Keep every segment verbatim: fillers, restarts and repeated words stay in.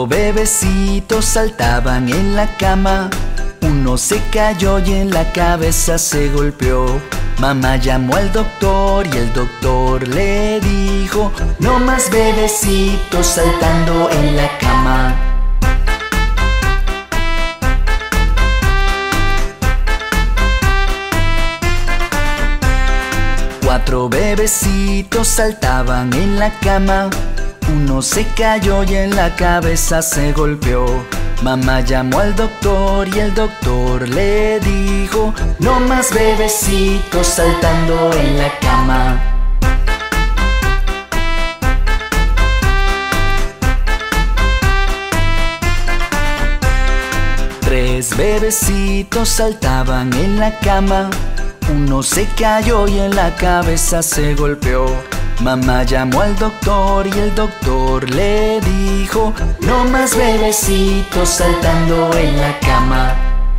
Cuatro bebecitos saltaban en la cama. Uno se cayó y en la cabeza se golpeó. Mamá llamó al doctor y el doctor le dijo: no más bebecitos saltando en la cama. Cuatro bebecitos saltaban en la cama. Uno se cayó y en la cabeza se golpeó. Mamá llamó al doctor y el doctor le dijo: no más bebecitos saltando en la cama. Tres bebecitos saltaban en la cama. Uno se cayó y en la cabeza se golpeó. Mamá llamó al doctor y el doctor le dijo: no más bebecitos saltando en la cama.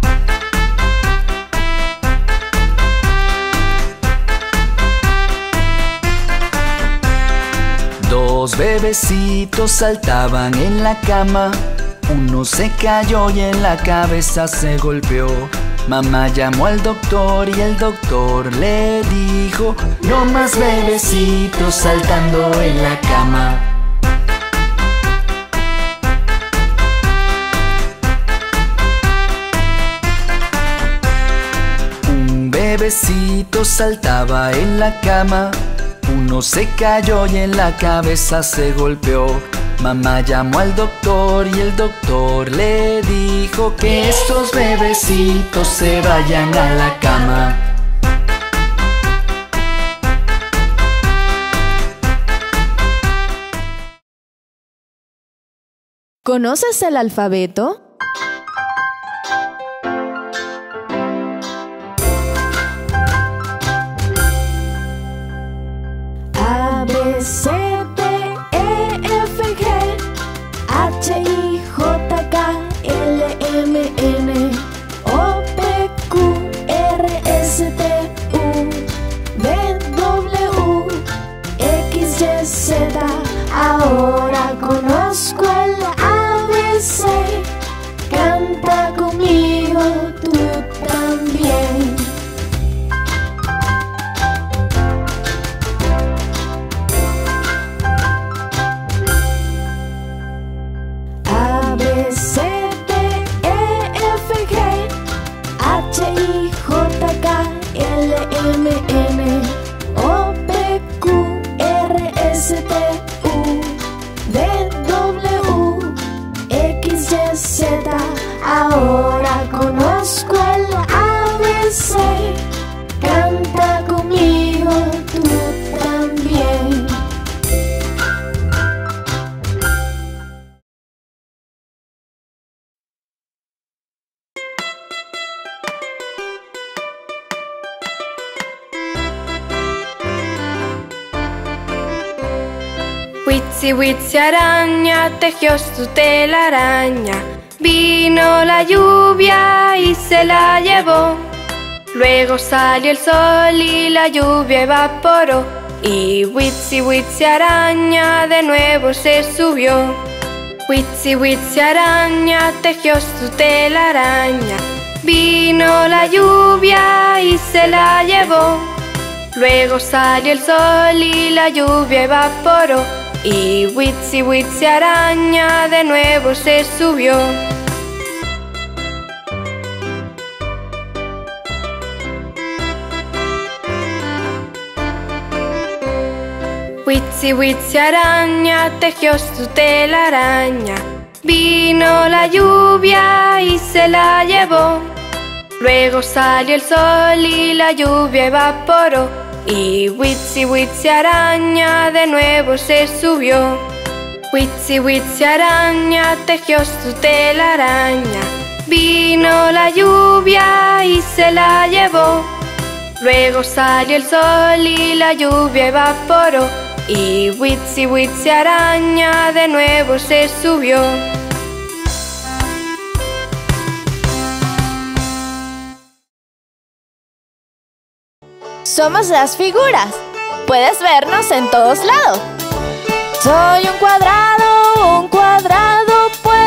Dos bebecitos saltaban en la cama. Uno se cayó y en la cabeza se golpeó. Mamá llamó al doctor y el doctor le dijo: no más bebecitos saltando en la cama. Un bebecito saltaba en la cama. Uno se cayó y en la cabeza se golpeó. Mamá llamó al doctor y el doctor le dijo: que estos bebecitos se vayan a la cama. ¿Conoces el alfabeto? A, B, C, D, E, F, G, H, I, J, K, L, M, N, O, P, Q, R, S, T, U, V, W, X, Y, Z. Ahora conozco el A B C. Canta conmigo tú también. A, B, C, D, E, F, G, H, I, J, K, L, M, N, O, P, Q, R, S, T, U, V, W, X, Y, Z. Ahora conozco el A B C. Canta conmigo tú también. Witsi, witsi, araña, tejió su telaraña. Vino la lluvia y se la llevó. Luego salió el sol y la lluvia evaporó. Y witsi, witsi, araña de nuevo se subió. Witsi, witsi, araña, tejió su telaraña. Vino la lluvia y se la llevó. Luego salió el sol y la lluvia evaporó. Y witsi, witsi, araña de nuevo se subió. Witsi, witsi, araña, tejió su telaraña. Vino la lluvia y se la llevó. Luego salió el sol y la lluvia evaporó. Y witsi, witsi, araña de nuevo se subió. Witsi, witsi, araña, tejió su telaraña. Vino la lluvia y se la llevó. Luego salió el sol y la lluvia evaporó. Y witsi, witsi, araña de nuevo se subió. Somos las figuras. Puedes vernos en todos lados. Soy un cuadrado, un cuadrado, pues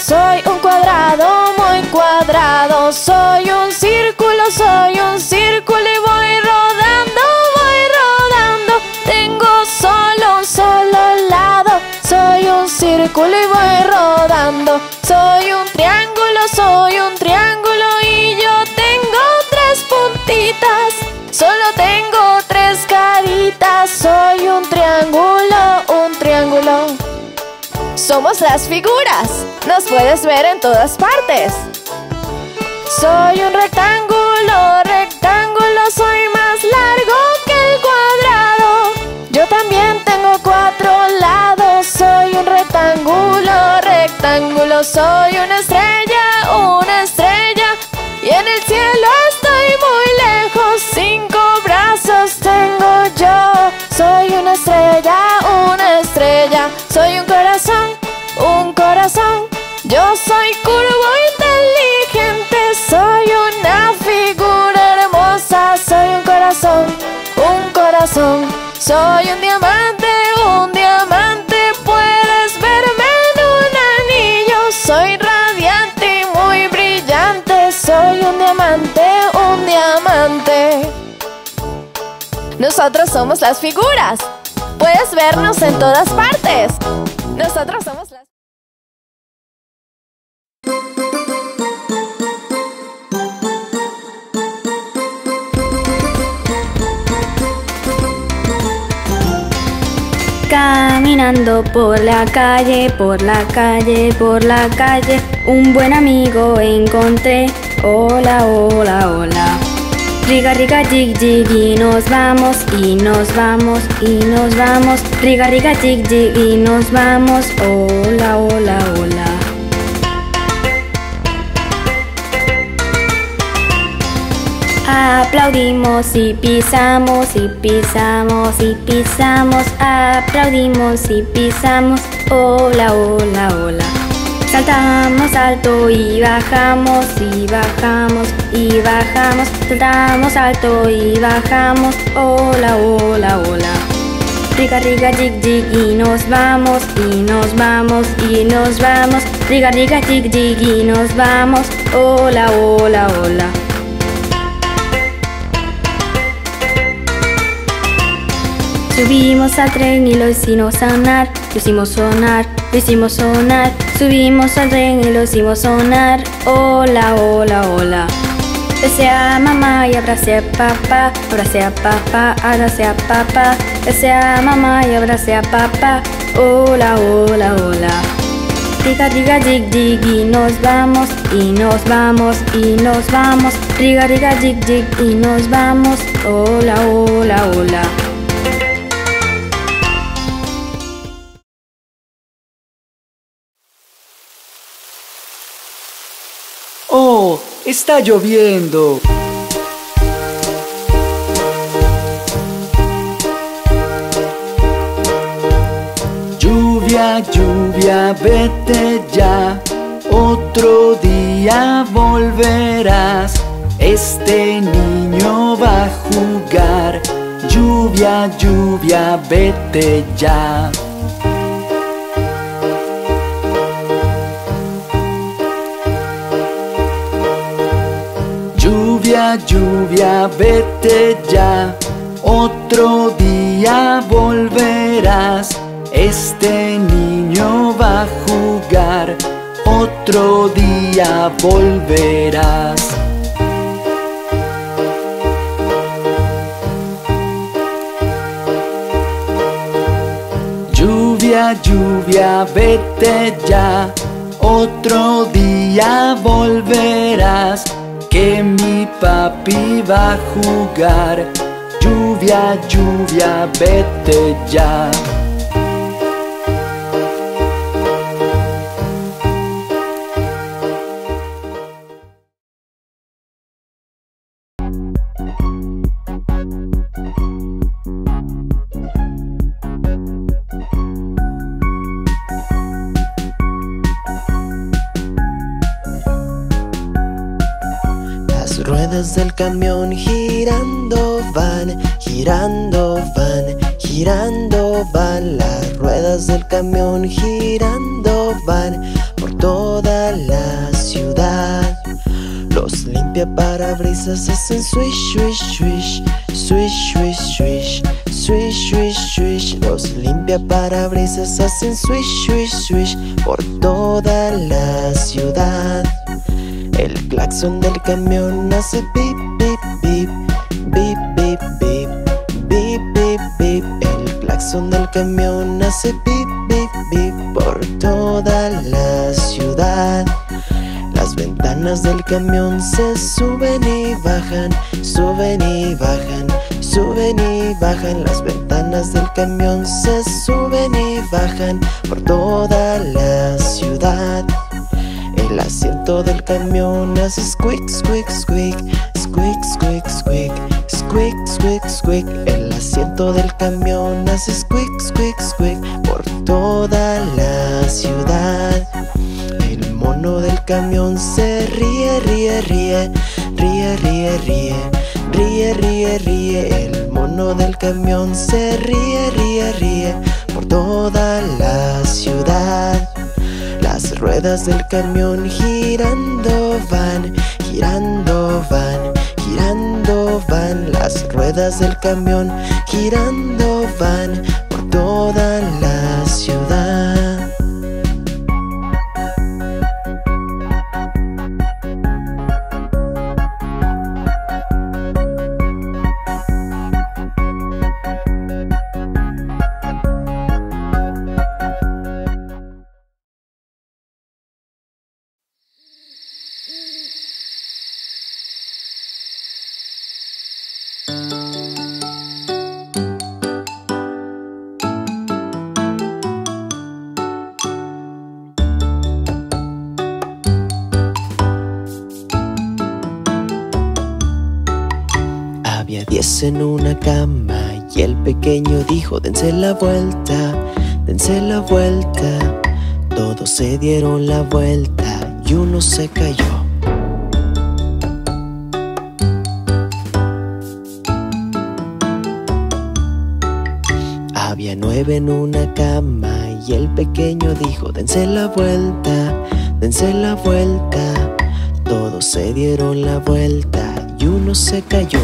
soy un cuadrado muy cuadrado. Soy un círculo, soy un círculo y voy rodando, voy rodando. Tengo solo un solo lado. Soy un círculo y voy rodando. Soy un triángulo, soy un triángulo y yo tengo tres puntitas. Solo tengo tres caritas. Soy un triángulo, un triángulo. Somos las figuras. Nos puedes ver en todas partes. Soy un rectángulo, rectángulo. Soy más largo que el cuadrado. Yo también tengo cuatro lados. Soy un rectángulo, rectángulo. Soy una estrella, una estrella. Y en el cielo estoy muy lejos. Cinco brazos tengo yo. Soy una estrella, una estrella. Soy un corazón, un corazón. Yo soy curvo, inteligente. Soy una figura hermosa. Soy un corazón, un corazón. Soy un diamante, un diamante. Puedes verme en un anillo. Soy radiante y muy brillante. Soy un diamante, un diamante. Nosotros somos las figuras. Puedes vernos en todas partes. Nosotros somos las... Caminando por la calle, por la calle, por la calle, un buen amigo encontré. Hola, hola, hola. Riga, riga, jig, jig, y nos vamos, y nos vamos, y nos vamos. Riga, riga, jig, jig, y nos vamos. Hola, hola, hola. Aplaudimos y pisamos, y pisamos, y pisamos. Aplaudimos y pisamos. Hola, hola, hola. Saltamos alto y bajamos, y bajamos, y bajamos. Saltamos alto y bajamos. Hola, hola, hola. Riga, riga, jig, jig, y nos vamos, y nos vamos, y nos vamos. Riga, riga, jig, jig, y nos vamos. Hola, hola, hola. Subimos al tren y lo hicimos sonar, lo hicimos sonar, lo hicimos sonar. Subimos al tren y lo hicimos sonar. Hola, hola, hola. Besé a mamá y abracé a papá, abracé a papá, abracé a papá. Besé a mamá y abracé a papá. Hola, hola, hola. Riga, riga, jig, jig, y nos vamos, y nos vamos, y nos vamos. Riga, riga, jig, jig, y nos vamos. Hola, hola, hola. ¡Oh! ¡Está lloviendo! Lluvia, lluvia, vete ya. Otro día volverás. Este niño va a jugar. Lluvia, lluvia, vete ya. Lluvia, lluvia, vete ya. Otro día volverás. Este niño va a jugar. Otro día volverás. Lluvia, lluvia, vete ya. Otro día volverás. Que mi papi va a jugar. Lluvia, lluvia, vete ya. Ruedas del camión girando van, girando van, girando van. Las ruedas del camión girando van por todo toda la ciudad. Los limpiaparabrisas hacen swish, swish, swish, swish, swish, swish, swish, swish, swish. Los limpiaparabrisas hacen swish, swish, swish por toda la ciudad. El claxon del camión hace bip, bip, bip, bip, bip, bip, bip, bip, bip. El claxon del camión hace bip, bip, bip por toda la ciudad. Las ventanas del camión se suben y bajan, suben y bajan, suben y bajan. Las ventanas del camión se suben y bajan por toda la ciudad. El asiento del camión hace squeak, squeak, squeak, squeak, squeak, squeak, squeak, squeak, squeak. El asiento del camión hace squeak, squeak, squeak por toda la ciudad. El mono del camión se ríe, ríe, ríe, ríe, ríe, ríe, ríe, ríe, ríe. El mono del camión se ríe, ríe, ríe por toda la ciudad. Las ruedas del camión girando van, girando van, girando van. Las ruedas del camión girando van por toda la ciudad. Había diez en una cama y el pequeño dijo: dense la vuelta, dense la vuelta. Todos se dieron la vuelta y uno se cayó. Había nueve en una cama y el pequeño dijo: dense la vuelta, dense la vuelta. Todos se dieron la vuelta y uno se cayó.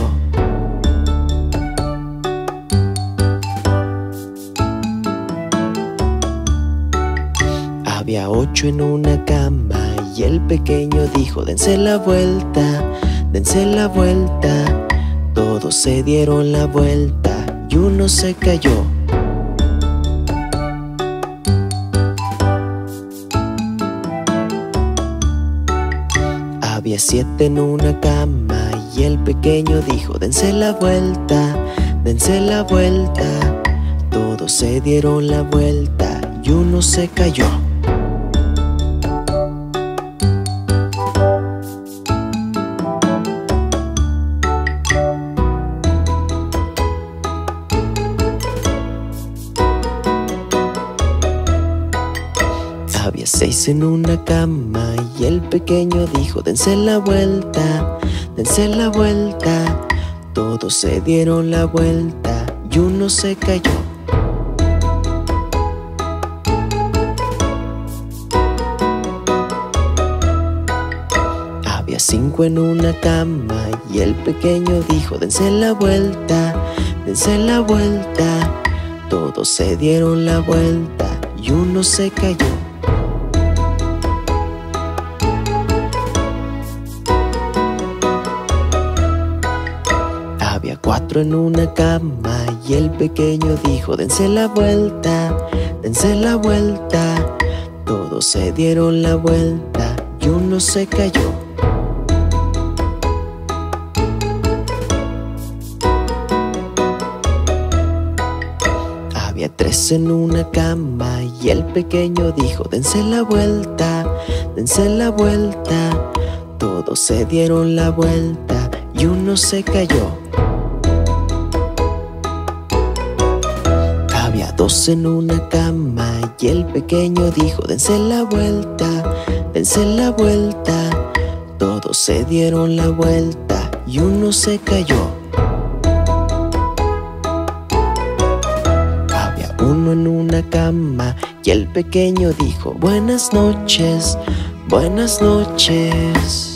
Había ocho en una cama y el pequeño dijo: dense la vuelta, dense la vuelta. Todos se dieron la vuelta y uno se cayó. Había siete en una cama y el pequeño dijo: dense la vuelta, dense la vuelta. Todos se dieron la vuelta y uno se cayó. Había seis en una cama y el pequeño dijo: dense la vuelta, dense la vuelta. Todos se dieron la vuelta y uno se cayó. Había cinco en una cama y el pequeño dijo: dense la vuelta, dense la vuelta. Todos se dieron la vuelta y uno se cayó. Había cuatro en una cama y el pequeño dijo: dense la vuelta, dense la vuelta. Todos se dieron la vuelta y uno se cayó. Había tres en una cama y el pequeño dijo: dense la vuelta, dense la vuelta. Todos se dieron la vuelta y uno se cayó. Había dos en una cama y el pequeño dijo: dense la vuelta, dense la vuelta. Todos se dieron la vuelta y uno se cayó. uno en una cama, y el pequeño dijo: buenas noches, buenas noches.